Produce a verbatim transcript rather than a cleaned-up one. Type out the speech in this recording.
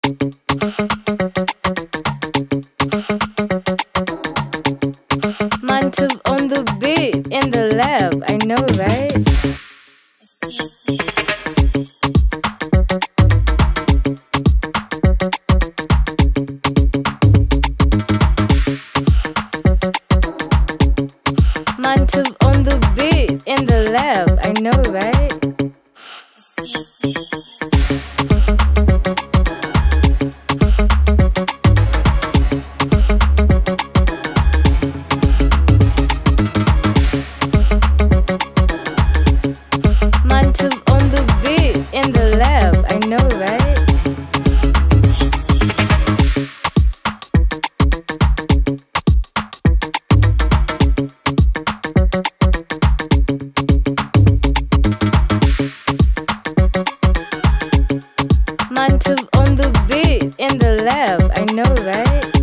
Mantov on the beat in the lab, I know, right? Mantov on the beat in the lab, I know, right? Mantov on the beat in the lab, I know, right? Mantov on the beat in the lab, I know, right?